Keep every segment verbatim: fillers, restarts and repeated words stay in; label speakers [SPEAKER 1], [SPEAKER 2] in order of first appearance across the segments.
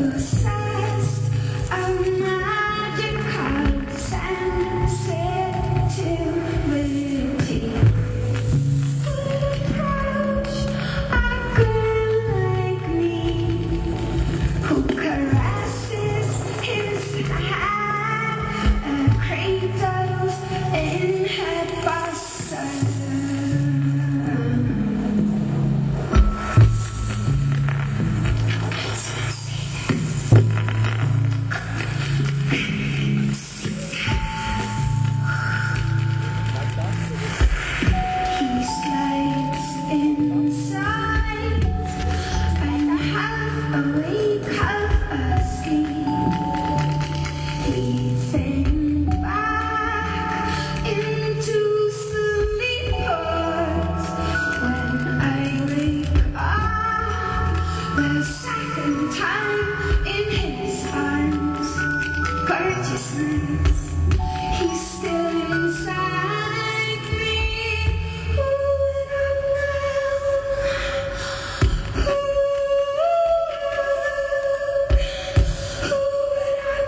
[SPEAKER 1] possessed of magical sensitivity. Approach a girl like me who caresses his hand and cradles in her bosom. He slides inside and half awake, half asleep. He's back into sleepers when I wake up the second time in his arms. Gorgeousness, he's still inside me. Who would have known? Who, who would have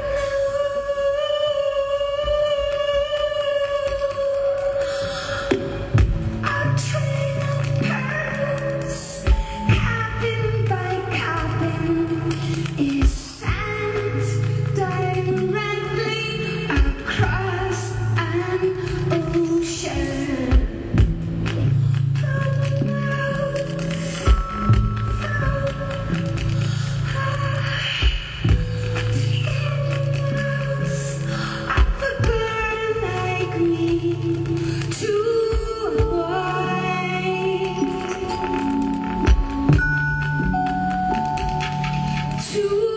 [SPEAKER 1] known? A train of pearls, cabin by cabin, is sent directly across an ocean. From mouth, of a girl like me to avoid, to